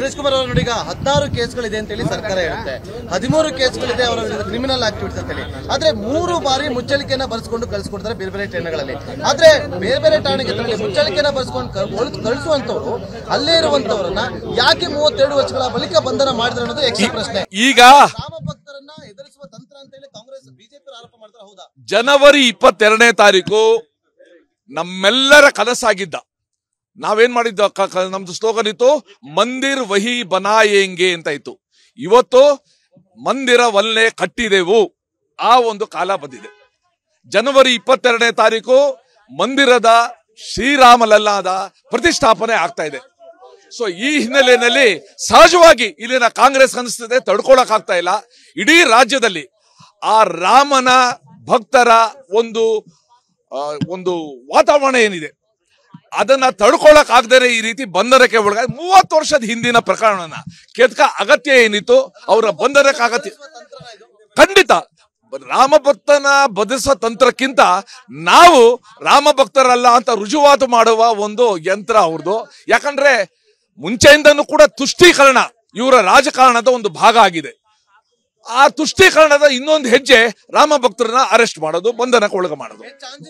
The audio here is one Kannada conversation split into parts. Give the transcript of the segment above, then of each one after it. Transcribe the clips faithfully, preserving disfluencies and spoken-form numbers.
ಸುರೇಶ್ ಕುಮಾರ್ ಅವರು ನೋಡಿ, ಈಗ ಹದಿನಾರು ಕೇಸ್ಗಳಿದೆ ಅಂತ ಹೇಳಿ ಸರ್ಕಾರ ಹೇಳುತ್ತೆ, ಹದಿಮೂರು ಕೇಸ್ಗಳಿದೆ ಅವರ ವಿರುದ್ಧ ಕ್ರಿಮಿನಲ್ ಆಕ್ಟಿವಿಟೀಸ್ ಅಂತ ಹೇಳಿ. ಆದ್ರೆ ಮೂರು ಬಾರಿ ಮುಚ್ಚಳಿಕೆಯನ್ನ ಬರ್ಸ್ಕೊಂಡು ಕಳಿಸ್ಕೊಡ್ತಾರೆ ಬೇರೆ ಬೇರೆ ಠಾಣೆಗಳಲ್ಲಿ. ಆದ್ರೆ ಬೇರೆ ಬೇರೆ ಠಾಣೆಗೆ ಮುಚ್ಚಳಿಕೆಯನ್ನ ಬರ್ಸ್ಕೊಂಡು ಕಳಿಸುವಂತವ್ರು ಅಲ್ಲೇ ಇರುವಂತವರನ್ನ ಯಾಕೆ ಮೂವತ್ತೆರಡು ವರ್ಷಗಳ ಬಳಿಕ ಬಂಧನ ಮಾಡಿದ್ರೆ ಅನ್ನೋದು ಯಕ್ಷ ಪ್ರಶ್ನೆ. ಈಗ ರಾಮ ಭಕ್ತರನ್ನ ಎದುರಿಸುವ ತಂತ್ರ ಅಂತ ಹೇಳಿ ಕಾಂಗ್ರೆಸ್ ಬಿಜೆಪಿ ಆರೋಪ ಮಾಡ್ತಾರೆ. ಹೌದಾ? ಜನವರಿ ಇಪ್ಪತ್ತೆರಡನೇ ತಾರೀಕು ನಮ್ಮೆಲ್ಲರ ಕನಸಾಗಿದ್ದ, ನಾವೇನ್ ಮಾಡಿದ್ದ, ನಮ್ದು ಸ್ಲೋಗನ್ ಇತ್ತು, ಮಂದಿರ್ ವಹಿ ಬನಾಯೇಂಗೆ ಅಂತ ಇತ್ತು. ಇವತ್ತು ಮಂದಿರವನ್ನೇ ಕಟ್ಟಿದೆವು, ಆ ಒಂದು ಕಾಲ ಬಂದಿದೆ. ಜನವರಿ ಇಪ್ಪತ್ತೆರಡನೇ ತಾರೀಕು ಮಂದಿರದ ಶ್ರೀರಾಮಲಲ್ಲಾದ ಪ್ರತಿಷ್ಠಾಪನೆ ಆಗ್ತಾ ಇದೆ. ಸೊ ಈ ಹಿನ್ನೆಲೆಯಲ್ಲಿ ಸಹಜವಾಗಿ ಇಲ್ಲಿನ ಕಾಂಗ್ರೆಸ್ ಅನಿಸ್ತದೆ ತಡ್ಕೊಳಕ್ ಆಗ್ತಾ ಇಲ್ಲ. ಇಡೀ ರಾಜ್ಯದಲ್ಲಿ ಆ ರಾಮನ ಭಕ್ತರ ಒಂದು ಒಂದು ವಾತಾವರಣ ಏನಿದೆ ಅದನ್ನ ತಡ್ಕೊಳಕ್ ಆಗದೇ ಈ ರೀತಿ ಬಂಧನಕ್ಕೆ ಒಳಗ ಮೂವತ್ತು ವರ್ಷದ ಹಿಂದಿನ ಪ್ರಕರಣನ ಕೆದಕ ಅಗತ್ಯ ಏನಿತ್ತು, ಅವರ ಬಂಧನಕ್ಕೆ ಅಗತ್ಯ ಖಂಡಿತ. ರಾಮ ಭಕ್ತನ ಬದಿಸೋ ತಂತ್ರಕ್ಕಿಂತ ನಾವು ರಾಮ ಭಕ್ತರಲ್ಲ ಅಂತ ರುಜುವಾತು ಮಾಡುವ ಒಂದು ಯಂತ್ರ ಅವ್ರದ್ದು. ಯಾಕಂದ್ರೆ ಮುಂಚೆಯಿಂದನೂ ಕೂಡ ತುಷ್ಟೀಕರಣ ಇವರ ರಾಜಕಾರಣದ ಒಂದು ಭಾಗ ಆಗಿದೆ. ಆ ತುಷ್ಟೀಕರಣದ ಇನ್ನೊಂದು ಹೆಜ್ಜೆ ರಾಮ ಭಕ್ತರನ್ನ ಅರೆಸ್ಟ್ ಮಾಡೋದು, ಬಂಧನಕ್ಕೆ ಒಳಗ ಮಾಡೋದು.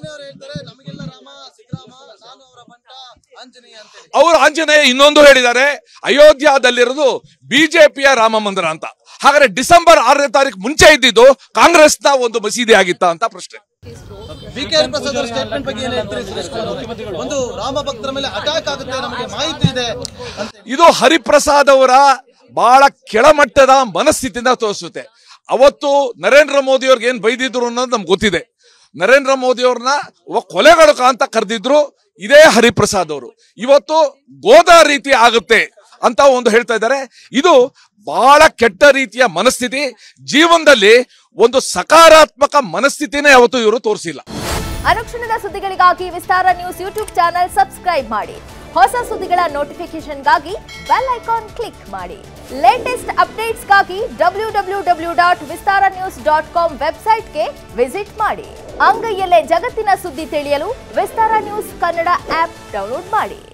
ಅವರು ಆಂಜನೇಯ ಇನ್ನೊಂದು ಹೇಳಿದ್ದಾರೆ, ಅಯೋಧ್ಯದಲ್ಲಿರೋದು ಬಿಜೆಪಿಯ ರಾಮ ಮಂದಿರ ಅಂತ. ಹಾಗಾದ್ರೆ ಡಿಸೆಂಬರ್ ಆರನೇ ತಾರೀಕು ಮುಂಚೆ ಇದ್ದಿದ್ದು ಕಾಂಗ್ರೆಸ್ನ ಒಂದು ಮಸೀದಿ ಆಗಿತ್ತ ಅಂತ ಪ್ರಶ್ನೆ. ಬಿ ಕೆ ಹರಿಪ್ರಸಾದ್ ಅವರ ಸ್ಟೇಟ್ಮೆಂಟ್ ಬಗ್ಗೆ ಏನು ಹೇಳ್ತೀರಿ ಸುರೇಶ್ ಕುಮಾರ್? ಒಂದು ರಾಮ ಭಕ್ತರ ಮೇಲೆ ಅಟ್ಯಾಕ್ ಆಗುತ್ತೆ, ನಮಗೆ ಮಾಹಿತಿ ಇದೆ. ಇದು ಹರಿಪ್ರಸಾದ್ ಅವರ ಬಹಳ ಕೆಳಮಟ್ಟದ ಮನಸ್ಥಿತಿಯಿಂದ ತೋರಿಸುತ್ತೆ. ಅವತ್ತು ನರೇಂದ್ರ ಮೋದಿ ಅವ್ರಿಗೆ ಏನ್ ಬೈದಿದ್ರು ಅನ್ನೋದು ನಮ್ಗೆ ಗೊತ್ತಿದೆ. ನರೇಂದ್ರ ಮೋದಿ ಅವ್ರನ್ನ ಕೊಲೆಗಡುಕ ಅಂತ ಕರೆದಿದ್ರು ಇದೇ ಹರಿಪ್ರಸಾದ್ ಅವರು. ಇವತ್ತು ಗೋದ ರೀತಿ ಆಗುತ್ತೆ ಅಂತ ಒಂದು ಹೇಳ್ತಾ ಇದ್ದಾರೆ. ಇದು ಬಹಳ ಕೆಟ್ಟ ರೀತಿಯ ಮನಸ್ಥಿತಿ. ಜೀವನದಲ್ಲಿ ಒಂದು ಸಕಾರಾತ್ಮಕ ಮನಸ್ಥಿತಿನೇ ಯಾವತ್ತೂ ಇವರು ತೋರಿಸಿಲ್ಲ. ಅನುಕ್ಷಣದ ಸುದ್ದಿಗಳಿಗಾಗಿ Vistara news YouTube channel subscribe ಮಾಡಿ. ಹೊಸ ಸುದ್ದಿಗಳ ನೋಟಿಫಿಕೇಶನ್ಗಾಗಿ ಬೆಲ್ ಐಕಾನ್ ಕ್ಲಿಕ್ ಮಾಡಿ. ಲೇಟೆಸ್ಟ್ ಅಪ್ಡೇಟ್ಸ್ಗಾಗಿ W W W dot Vistara news dot com ವೆಬ್ಸೈಟ್ಗೆ ವಿಸಿಟ್ ಮಾಡಿ. ಅಂಗೈಯಲ್ಲೇ ಜಗತ್ತಿನ ಸುದ್ದಿ ತಿಳಿಯಲು Vistara news Kannada app download ಮಾಡಿ.